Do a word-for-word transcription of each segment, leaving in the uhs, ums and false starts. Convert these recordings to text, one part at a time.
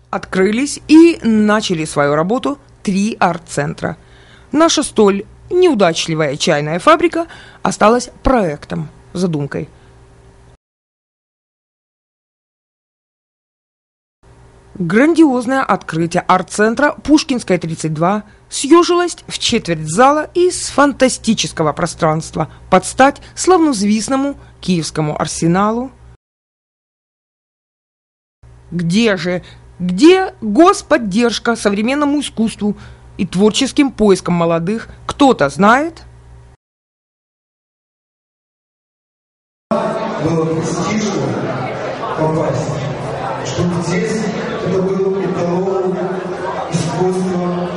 Открылись и начали свою работу три арт-центра. Наша столь неудачливая чайная фабрика осталась проектом, задумкой. Грандиозное открытие арт-центра Пушкинская, тридцать два съежилось в четверть зала из фантастического пространства под стать славнозвездному Киевскому Арсеналу. Где же, где господдержка современному искусству и творческим поискам молодых, кто-то знает? Было престижно попасть, чтобы здесь это был эталон искусства.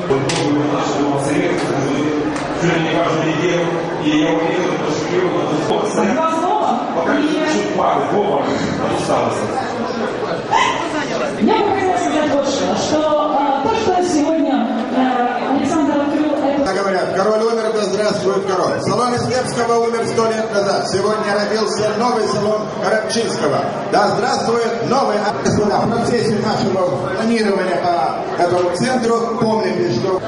Я бы хотела сказать вот что, что а, то, что сегодня а, Александр открыл... Это... Говорят, король умер, да здравствует король. Салон Истлевского умер сто лет назад. Сегодня родился новый салон Рабчинского. Да здравствует новый... В процессе нашего планирования по этому центру помните, что...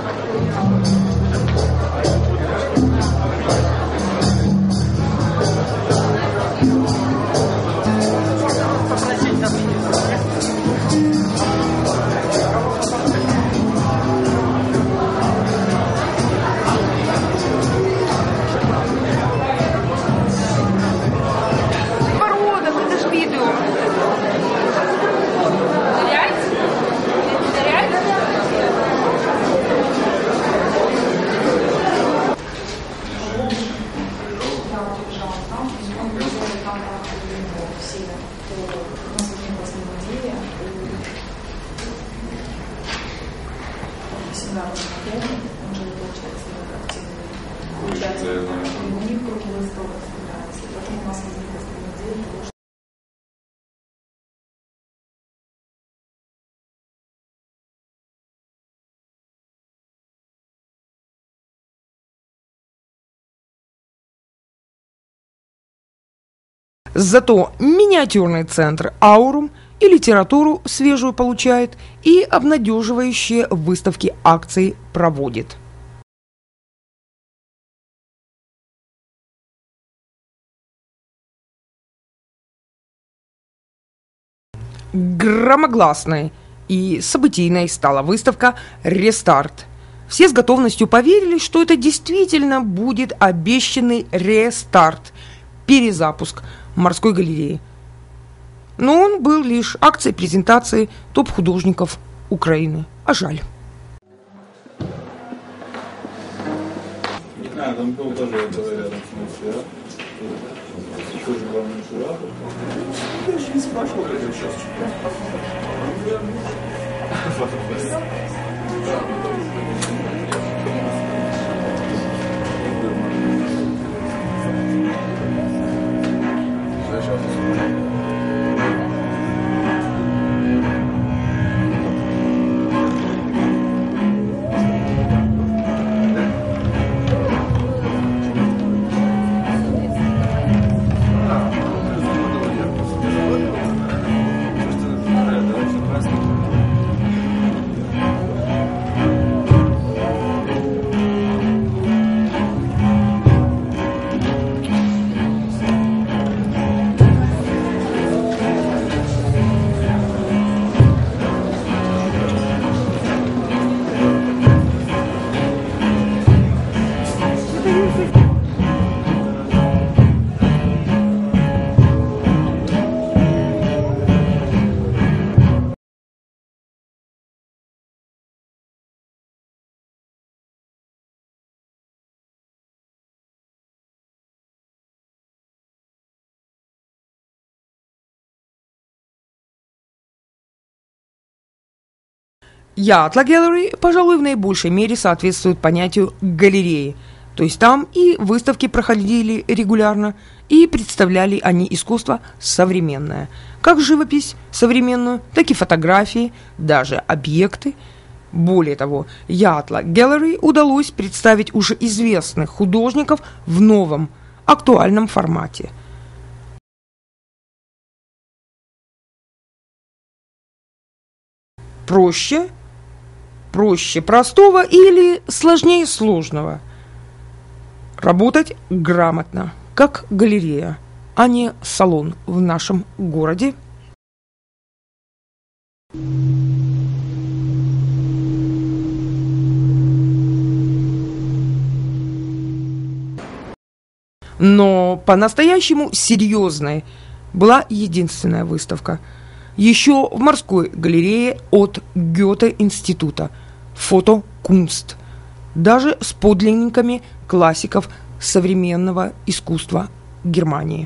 Зато миниатюрный центр «Аурум» и литературу свежую получает, и обнадеживающие выставки акций проводит. Громогласной и событийной стала выставка «Рестарт». Все с готовностью поверили, что это действительно будет обещанный рестарт, перезапуск морской галереи. Но он был лишь акцией презентации топ-художников Украины. А жаль. Не знаю, там был тоже рядом с ним. Тоже главный куратор. Я же не спрашивал, как я сейчас Ятла Gallery, пожалуй, в наибольшей мере соответствует понятию галереи. То есть там и выставки проходили регулярно, и представляли они искусство современное. Как живопись современную, так и фотографии, даже объекты. Более того, Ятла Gallery удалось представить уже известных художников в новом, актуальном формате. проще, проще простого или сложнее сложного. Работать грамотно, как галерея, а не салон в нашем городе. Но по-настоящему серьезной была единственная выставка. Еще в морской галерее от Гёте-института «Фотокунст». Даже с подлинниками классиков современного искусства Германии.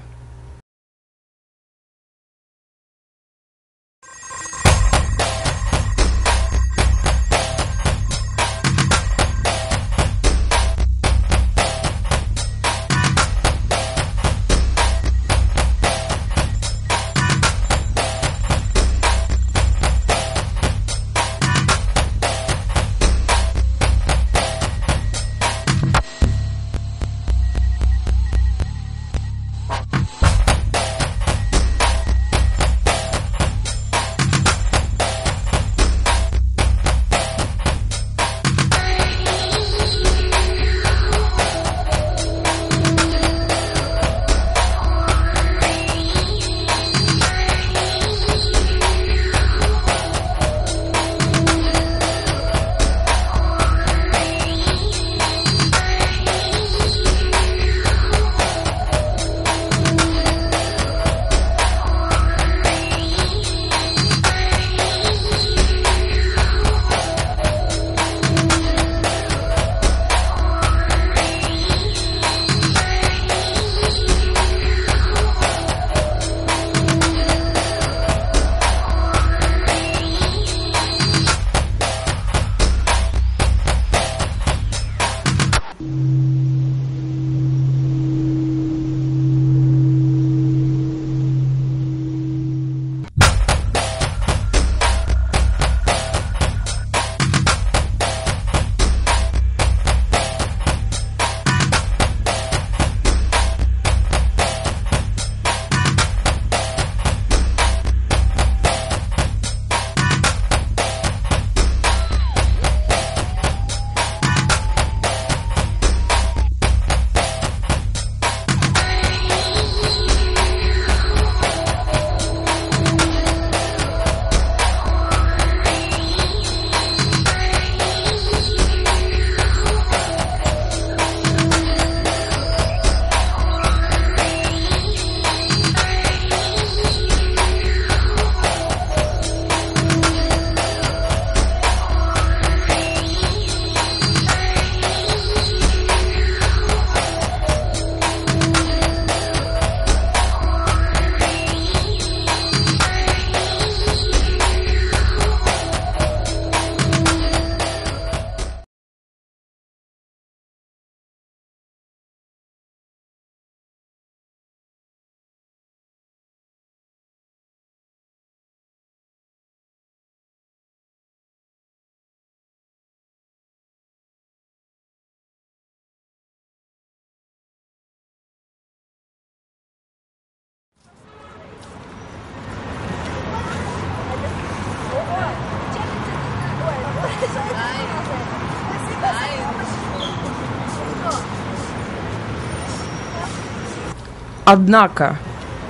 Однако,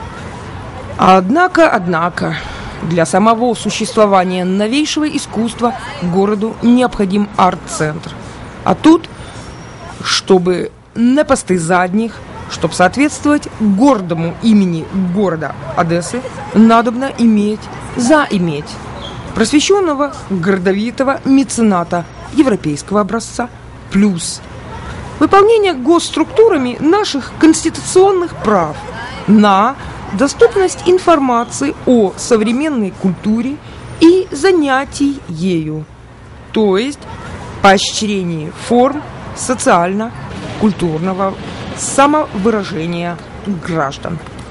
однако, однако, для самого существования новейшего искусства городу необходим арт-центр. А тут, чтобы на посты задних, чтобы соответствовать гордому имени города Одессы, надобно иметь, заиметь просвещенного, гордовитого мецената европейского образца, плюс выполнение госструктурами наших конституционных прав на доступность информации о современной культуре и занятий ею, то есть поощрение форм социально-культурного самовыражения граждан.